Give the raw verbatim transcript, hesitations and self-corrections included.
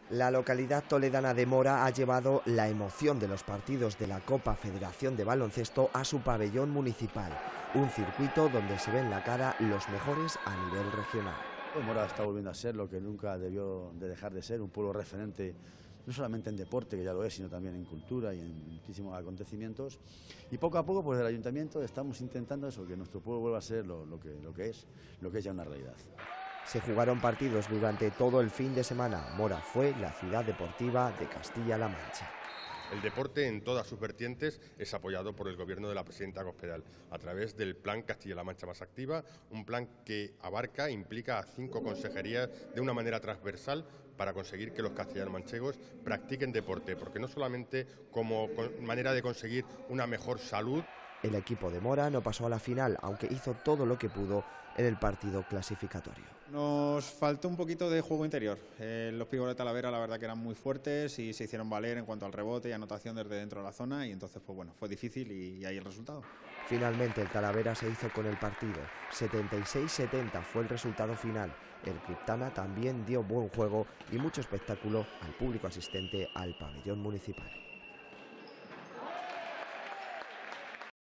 La localidad toledana de Mora ha llevado la emoción de los partidos de la Copa Federación de Baloncesto a su pabellón municipal, un circuito donde se ven la cara los mejores a nivel regional. Mora está volviendo a ser lo que nunca debió de dejar de ser, un pueblo referente no solamente en deporte, que ya lo es, sino también en cultura y en muchísimos acontecimientos. Y poco a poco, pues desde el ayuntamiento estamos intentando eso, que nuestro pueblo vuelva a ser lo, lo, que, lo que es, lo que es ya una realidad. Se jugaron partidos durante todo el fin de semana. Mora fue la ciudad deportiva de Castilla-La Mancha. El deporte en todas sus vertientes es apoyado por el gobierno de la presidenta Cospedal a través del Plan Castilla-La Mancha Más Activa, un plan que abarca e implica a cinco consejerías de una manera transversal para conseguir que los castellano-manchegos practiquen deporte, porque no solamente como manera de conseguir una mejor salud. El equipo de Mora no pasó a la final, aunque hizo todo lo que pudo en el partido clasificatorio. Nos faltó un poquito de juego interior. Eh, los pibos de Talavera la verdad que eran muy fuertes y se hicieron valer en cuanto al rebote y anotación desde dentro de la zona, y entonces pues bueno, fue difícil y, y ahí el resultado. Finalmente el Talavera se hizo con el partido. setenta y seis setenta fue el resultado final. El Criptana también dio buen juego y mucho espectáculo al público asistente al pabellón municipal.